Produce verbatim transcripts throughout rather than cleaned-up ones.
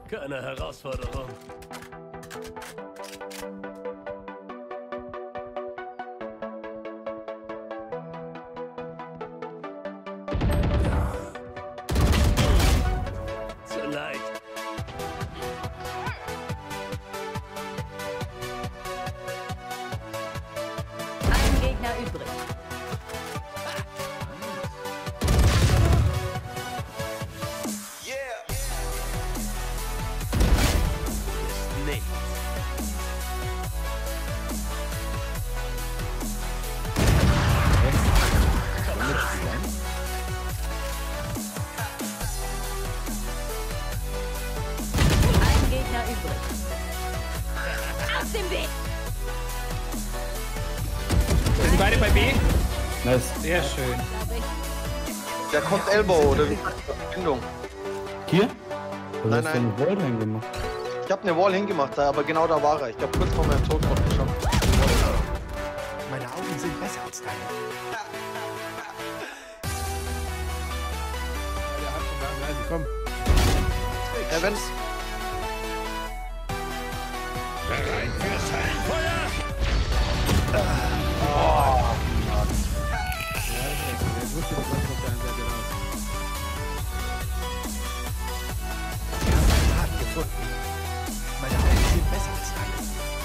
Keine Herausforderung. Zu leicht. Ein Gegner übrig. Wir sind beide bei B. Nice. Sehr schön. Der kommt Elbow oder wie? Verbindung. Hier? Oder Nein, hast du nein. eine Wall hingemacht? Ich habe eine Wall hingemacht, aber genau da war er. Ich glaube kurz vor meinem Tod noch geschafft. Meine Augen sind besser als deine. Also komm. Evans. Bereit fürs Feuer! Oh. Ja, ich wusste, dass man auf der einen Seite raus. Ich habe meinen Rat gefunden. Meine Augen sind besser als deine.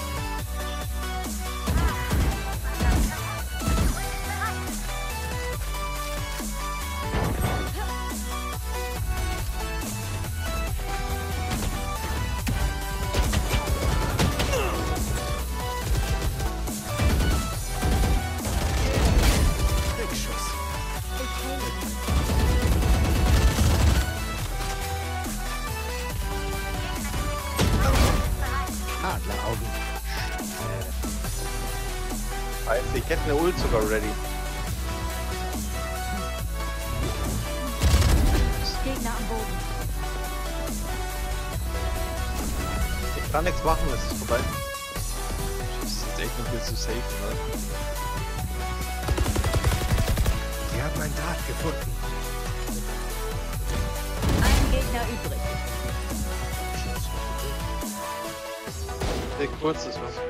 Adleraugen. Also ich hätte eine Ult sogar ready. Gegner am Boden. Ich kann nichts machen, es ist vorbei. Das ist echt noch viel zu safe, ne? Sie haben meinen Draht gefunden. Ein Gegner übrig. Der kurz ist was.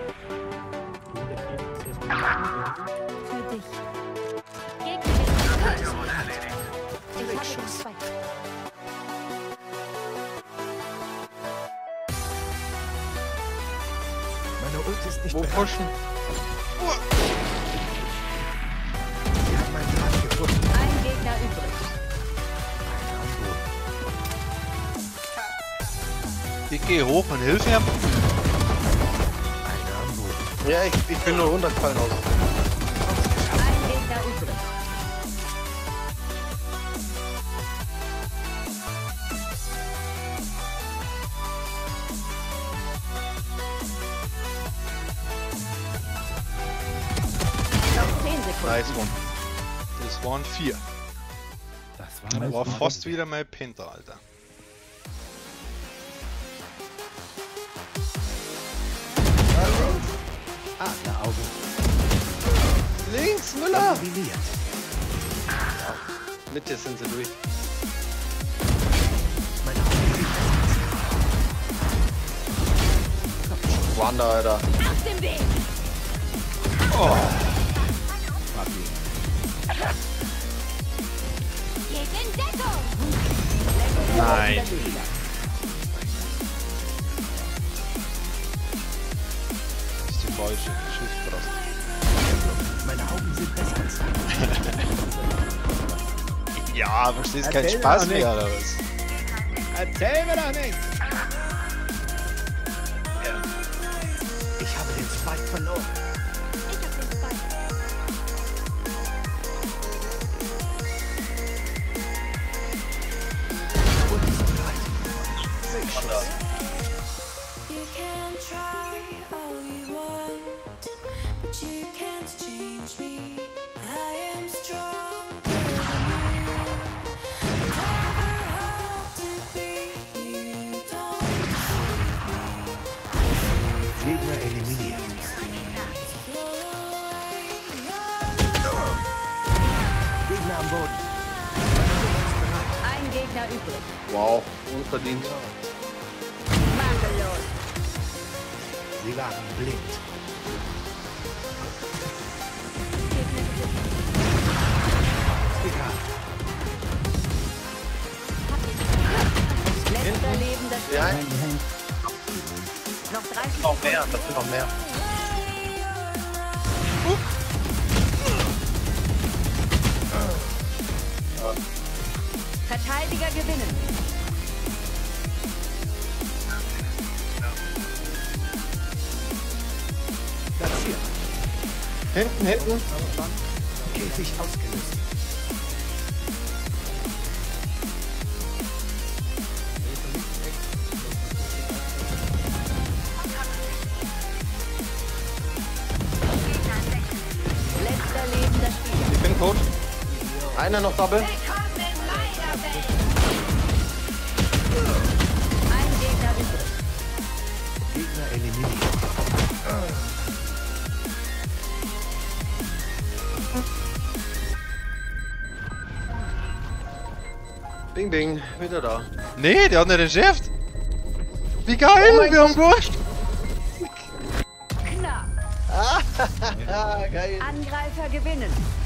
Für dich. Gegner. Ich habe den Spike. Meine Ult ist nicht Wo bereit. pushen? Sie haben meinen Draht gefunden. Ein Gegner übrig. Einer am Boden. Ich gehe hoch und hilf ihm. Einer am Boden. Ja, ich, ich bin nur runtergefallen aus. Ein Gegner übrig. Noch zehn Sekunden. Nice one. Das waren vier. Das Das war, war fast wieder mein Penta, Alter. Adleraugen. Links, Müller! Eliminiert. Mitte sind sie durch. Meine Augen sind besser. Wanda, Alter. Aus dem Weg. Oh, Geht in Deckung. nein. Das ist die falsche Schiffsbrasse. Meine Augen sind besser als deine. Ja, verstehst keinen Erzähl Spaß doch mehr, oder was? Erzähl mir doch nichts. Ich habe den Spike verloren. Ich hab den Spike. Und ist bereit. Sechsschuss. You can try all you want, but you can't change me. I am stronger than you. Never have to be. You don't Gegner eliminiert. Gegner am Boden. Ein Gegner übrig. Wow, unverdient. Sie waren blind. Egal. Letzter lebender Spieler. Ja, Noch dreißig noch mehr, das sind noch mehr. Verteidiger gewinnen. Platziert. Hinten, hinten. Käfig ausgelöst. Letzter lebender Spieler. Ich bin tot. Einer noch Double. Willkommen in meiner Welt. Ein Gegner übrig. Gegner eliminiert. Bing, bing. Wieder da. Nee, der hat nicht entschärft. Wie geil, mein wir haben gut. Knapp. Ah, geil. Angreifer gewinnen.